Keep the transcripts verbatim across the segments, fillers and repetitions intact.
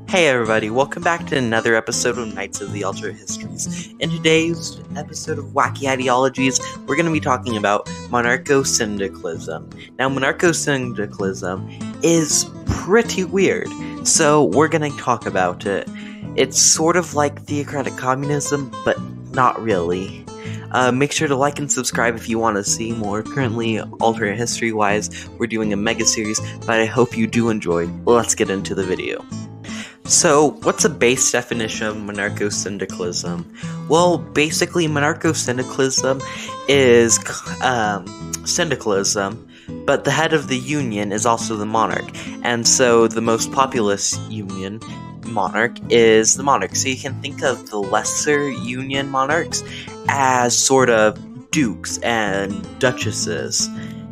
Hey everybody, welcome back to another episode of Knights of the Alternate Histories. In today's episode of Wacky Ideologies, we're going to be talking about monarcho-syndicalism. Now, monarcho-syndicalism is pretty weird, so we're going to talk about it. It's sort of like theocratic communism, but not really. Uh, make sure to like and subscribe if you want to see more. Currently, alternate history-wise, we're doing a mega series, but I hope you do enjoy. Let's get into the video. So, what's a base definition of monarcho-syndicalism? Well, basically, monarcho-syndicalism is um, syndicalism, but the head of the union is also the monarch, and so the most populous union monarch is the monarch. So you can think of the lesser union monarchs as sort of dukes and duchesses,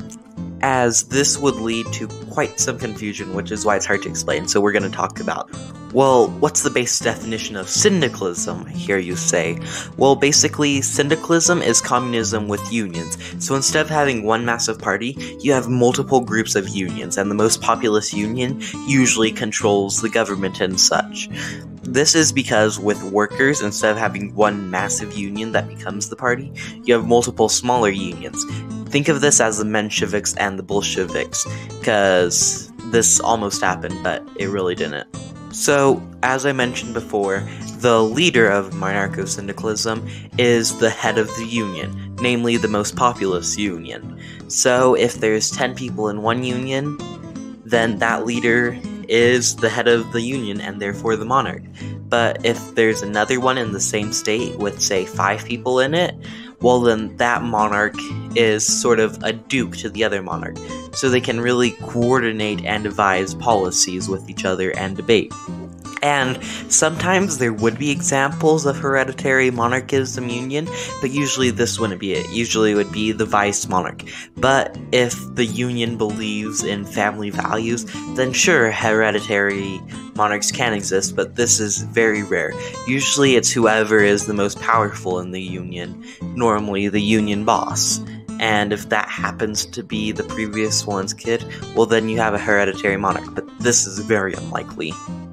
as this would lead to quite some confusion, which is why it's hard to explain, so we're going to talk about. Well, what's the base definition of syndicalism, here you say? Well, basically, syndicalism is communism with unions. So instead of having one massive party, you have multiple groups of unions, and the most populous union usually controls the government and such. This is because with workers, instead of having one massive union that becomes the party, you have multiple smaller unions. Think of this as the Mensheviks and the Bolsheviks, because this almost happened, but it really didn't. So, as I mentioned before, the leader of monarcho-syndicalism is the head of the union, namely the most populous union. So, if there's ten people in one union, then that leader is the head of the union and therefore the monarch. But if there's another one in the same state with, say, five people in it, well then that monarch is sort of a duke to the other monarch, so they can really coordinate and devise policies with each other and debate. And sometimes there would be examples of hereditary monarchism union, but usually this wouldn't be it. Usually it would be the vice monarch. But if the union believes in family values, then sure, hereditary monarchs can exist, but this is very rare. Usually it's whoever is the most powerful in the union, normally the union boss. And if that happens to be the previous one's kid, well then you have a hereditary monarch, but this is very unlikely.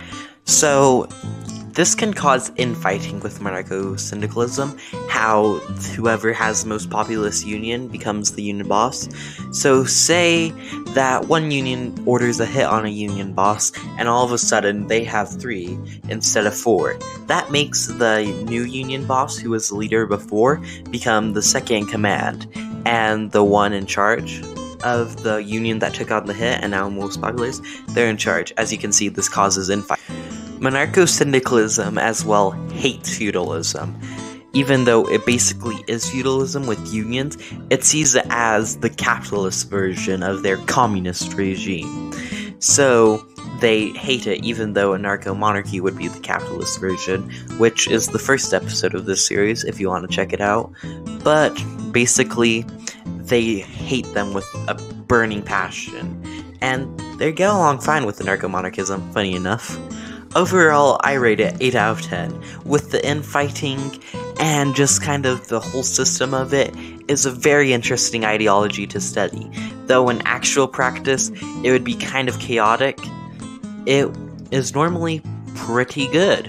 So, this can cause infighting with monarcho-syndicalism, how whoever has the most populous union becomes the union boss. So say that one union orders a hit on a union boss, and all of a sudden they have three instead of four. That makes the new union boss, who was the leader before, become the second in command, and the one in charge of the union that took on the hit and now most populous, they're in charge. As you can see, this causes infight. Monarcho-syndicalism as well hates feudalism. Even though it basically is feudalism with unions, it sees it as the capitalist version of their communist regime. So they hate it, even though anarcho-monarchy would be the capitalist version, which is the first episode of this series if you want to check it out. But basically, they hate them with a burning passion, and they get along fine with anarcho-monarchism, funny enough. Overall, I rate it eight out of ten. With the infighting and just kind of the whole system of it is a very interesting ideology to study. Though in actual practice, it would be kind of chaotic, it is normally pretty good.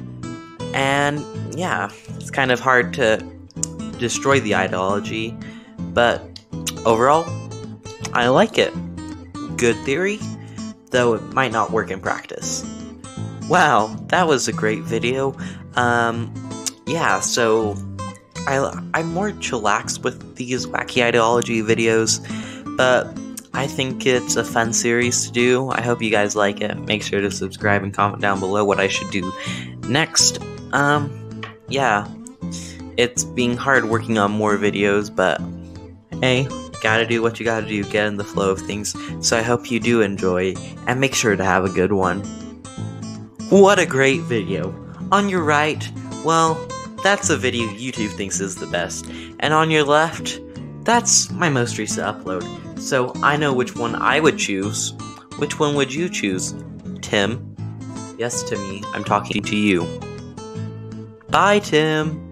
And yeah, it's kind of hard to destroy the ideology, but overall, I like it. Good theory, though it might not work in practice. Wow, that was a great video. Um, yeah, so I, I'm more chillaxed with these wacky ideology videos, but I think it's a fun series to do. I hope you guys like it. Make sure to subscribe and comment down below what I should do next. Um, yeah, it's being hard working on more videos, but hey, gotta do what you gotta do, get in the flow of things. So I hope you do enjoy, and make sure to have a good one. What a great video. On your right, well, that's a video YouTube thinks is the best. And on your left, that's my most recent upload. So I know which one I would choose. Which one would you choose? Tim? Yes, Timmy, I'm talking to you. Bye, Tim.